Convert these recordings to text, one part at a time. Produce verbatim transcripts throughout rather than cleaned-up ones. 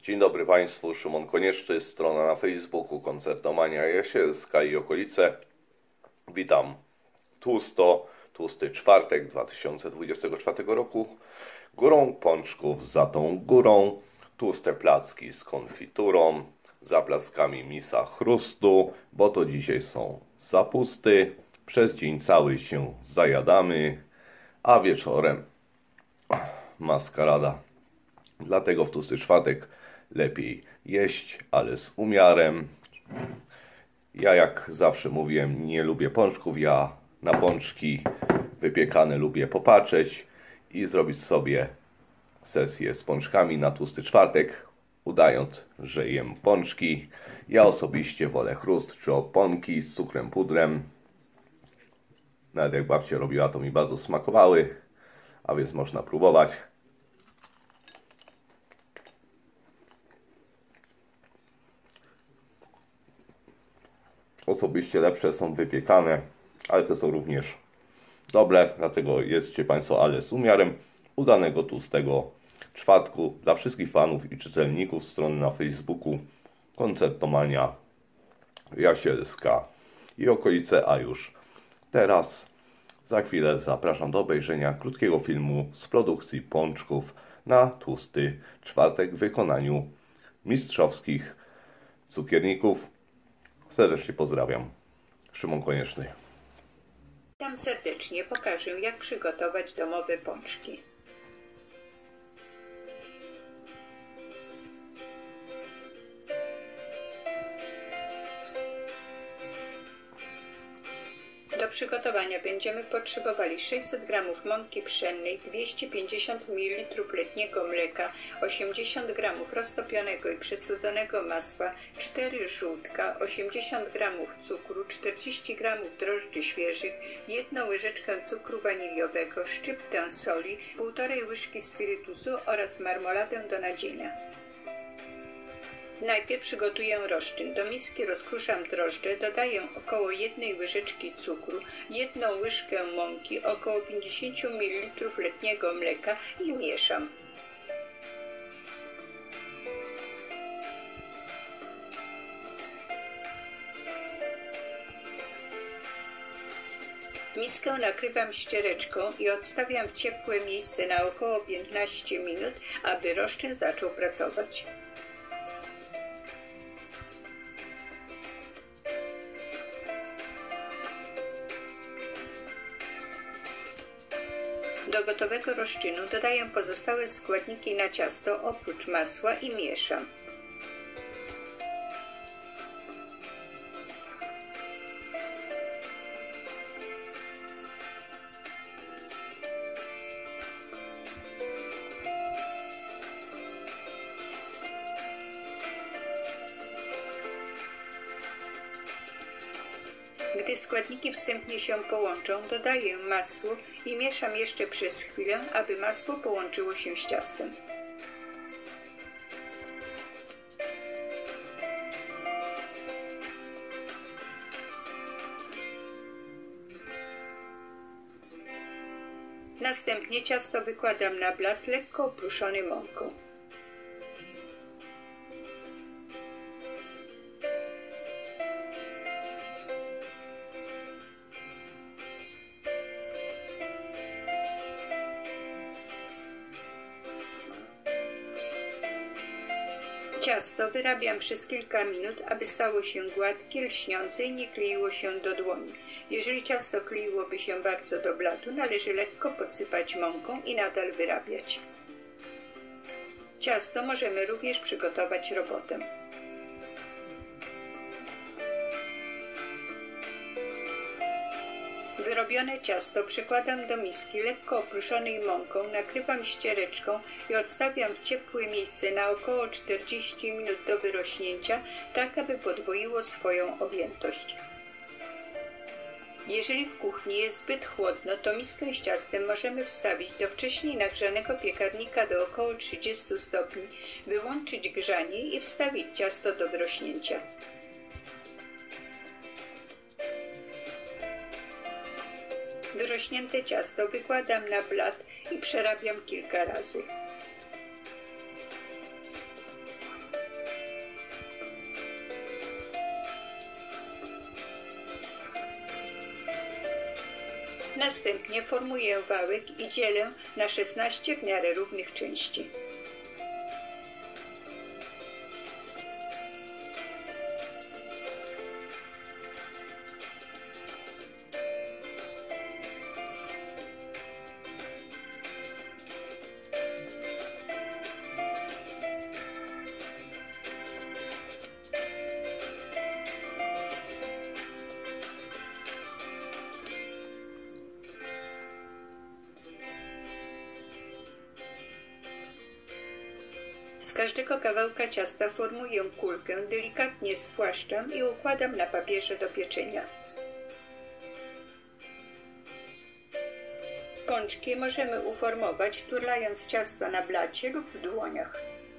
Dzień dobry Państwu, Szymon Konieczny, strona na Facebooku Koncertomania Jasielska i okolice. Witam tłusto, tłusty czwartek dwa tysiące dwudziestego czwartego roku. Górą pączków za tą górą, tłuste placki z konfiturą, za plackami misa chrustu, bo to dzisiaj są zapusty. Przez dzień cały się zajadamy, a wieczorem maskarada. Dlatego w tłusty czwartek lepiej jeść, ale z umiarem. Ja jak zawsze mówiłem, nie lubię pączków. Ja na pączki wypiekane lubię popatrzeć i zrobić sobie sesję z pączkami na tłusty czwartek, udając, że jem pączki. Ja osobiście wolę chrust czy oponki z cukrem pudrem. Nawet jak babcia robiła, to mi bardzo smakowały, a więc można próbować. Osobiście lepsze są wypiekane, ale te są również dobre, dlatego jedzcie Państwo, ale z umiarem. Udanego tłustego czwartku dla wszystkich fanów i czytelników strony na Facebooku Koncertomania Jasielska i okolice, a już teraz za chwilę zapraszam do obejrzenia krótkiego filmu z produkcji pączków na tłusty czwartek w wykonaniu mistrzowskich cukierników. Serdecznie pozdrawiam. Szymon Konieczny. Witam serdecznie. Pokażę, jak przygotować domowe pączki. Do przygotowania będziemy potrzebowali sześćset gramów mąki pszennej, dwieście pięćdziesiąt mililitrów letniego mleka, osiemdziesiąt gramów roztopionego i przestudzonego masła, cztery żółtka, osiemdziesiąt gramów cukru, czterdzieści gramów drożdży świeżych, jedną łyżeczkę cukru waniliowego, szczyptę soli, półtorej łyżki spirytusu oraz marmoladę do nadzienia. Najpierw przygotuję roszczyn. Do miski rozkruszam drożdże, dodaję około jednej łyżeczki cukru, jedną łyżkę mąki, około pięćdziesiąt mililitrów letniego mleka i mieszam. Miskę nakrywam ściereczką i odstawiam w ciepłe miejsce na około piętnaście minut, aby roszczyn zaczął pracować. Do gotowego roszczynu dodaję pozostałe składniki na ciasto oprócz masła i mieszam. Gdy składniki wstępnie się połączą, dodaję masło i mieszam jeszcze przez chwilę, aby masło połączyło się z ciastem. Następnie ciasto wykładam na blat lekko oprószony mąką. Ciasto wyrabiam przez kilka minut, aby stało się gładkie, lśniące i nie kleiło się do dłoni. Jeżeli ciasto kleiłoby się bardzo do blatu, należy lekko podsypać mąką i nadal wyrabiać. Ciasto możemy również przygotować robotem. Wyrobione ciasto przekładam do miski lekko opruszonej mąką, nakrywam ściereczką i odstawiam w ciepłe miejsce na około czterdzieści minut do wyrośnięcia, tak aby podwoiło swoją objętość. Jeżeli w kuchni jest zbyt chłodno, to miskę z ciastem możemy wstawić do wcześniej nagrzanego piekarnika do około trzydziestu stopni, wyłączyć grzanie i wstawić ciasto do wyrośnięcia. Wyrośnięte ciasto wykładam na blat i przerabiam kilka razy. Następnie formuję wałek i dzielę na szesnaście w miarę równych części. Z każdego kawałka ciasta formuję kulkę, delikatnie spłaszczam i układam na papierze do pieczenia. Pączki możemy uformować, turlając ciasto na blacie lub w dłoniach.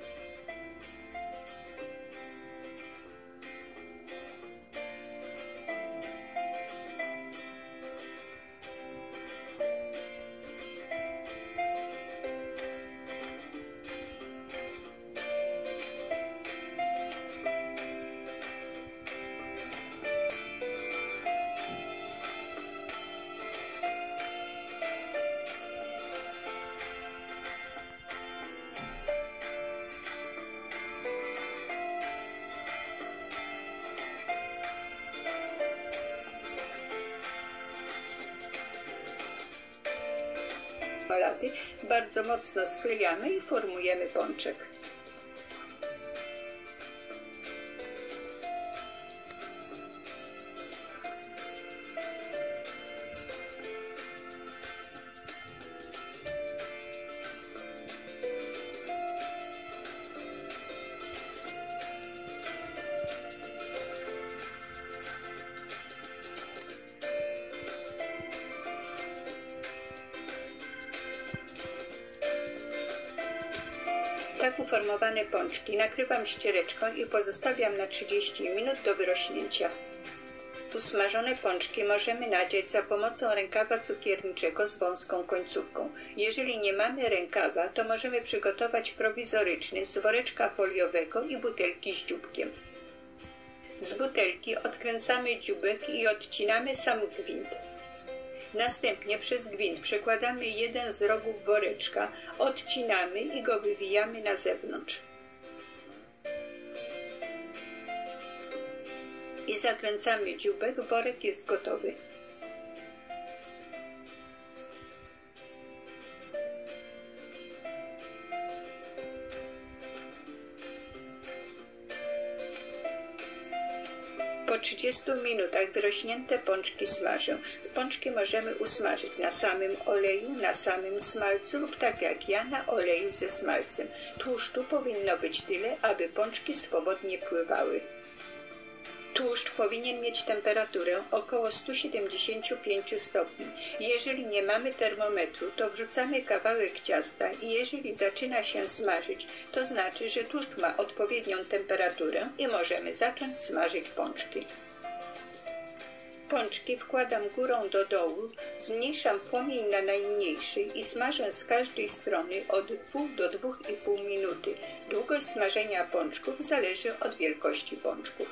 Bardzo mocno sklejamy i formujemy pączek. Tak uformowane pączki nakrywam ściereczką i pozostawiam na trzydzieści minut do wyrośnięcia. Usmażone pączki możemy nadziać za pomocą rękawa cukierniczego z wąską końcówką. Jeżeli nie mamy rękawa, to możemy przygotować prowizoryczny z woreczka foliowego i butelki z dzióbkiem. Z butelki odkręcamy dzióbek i odcinamy sam gwint. Następnie przez gwint przekładamy jeden z rogów woreczka, odcinamy i go wywijamy na zewnątrz. I zakręcamy dzióbek, worek jest gotowy. Po trzydziestu minutach wyrośnięte pączki smażę. Pączki możemy usmażyć na samym oleju, na samym smalcu lub tak jak ja, na oleju ze smalcem. Tłuszczu powinno być tyle, aby pączki swobodnie pływały. Tłuszcz powinien mieć temperaturę około sto siedemdziesiąt pięć stopni. Jeżeli nie mamy termometru, to wrzucamy kawałek ciasta i jeżeli zaczyna się smażyć, to znaczy, że tłuszcz ma odpowiednią temperaturę i możemy zacząć smażyć pączki. Pączki wkładam górą do dołu, zmniejszam płomień na najmniejszy i smażę z każdej strony od dwóch do dwóch i pół minuty. Długość smażenia pączków zależy od wielkości pączków.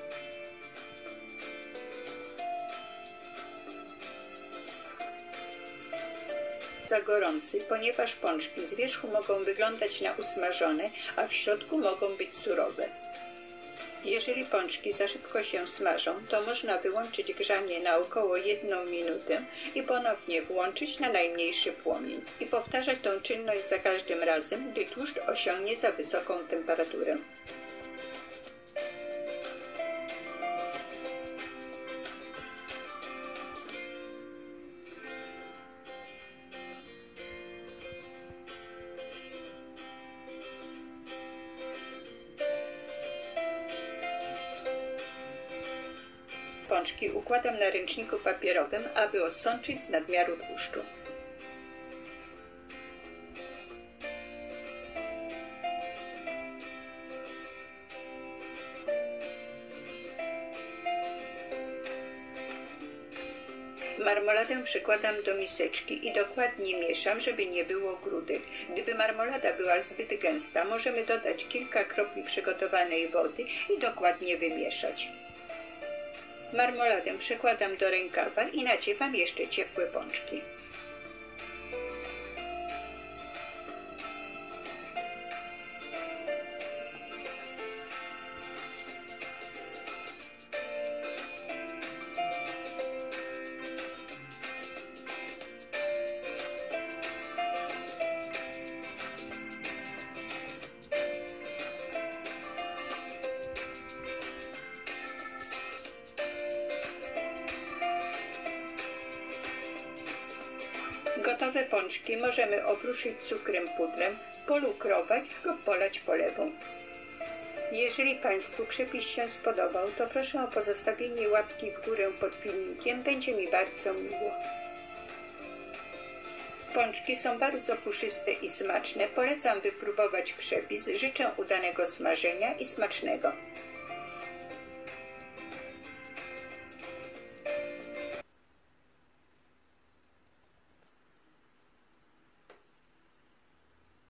Za gorący, ponieważ pączki z wierzchu mogą wyglądać na usmażone, a w środku mogą być surowe. Jeżeli pączki za szybko się smażą, to można wyłączyć grzanie na około jedną minutę i ponownie włączyć na najmniejszy płomień i powtarzać tę czynność za każdym razem, gdy tłuszcz osiągnie za wysoką temperaturę. Pączki układam na ręczniku papierowym, aby odsączyć z nadmiaru tłuszczu. Marmoladę przykładam do miseczki i dokładnie mieszam, żeby nie było grudek. Gdyby marmolada była zbyt gęsta, możemy dodać kilka kropli przygotowanej wody i dokładnie wymieszać. Marmoladę przekładam do rękawa i naciewam jeszcze ciepłe pączki. Gotowe pączki możemy okruszyć cukrem pudrem, polukrować lub polać polewą. Jeżeli Państwu przepis się spodobał, to proszę o pozostawienie łapki w górę pod filmikiem, będzie mi bardzo miło. Pączki są bardzo puszyste i smaczne, polecam wypróbować przepis, życzę udanego smażenia i smacznego.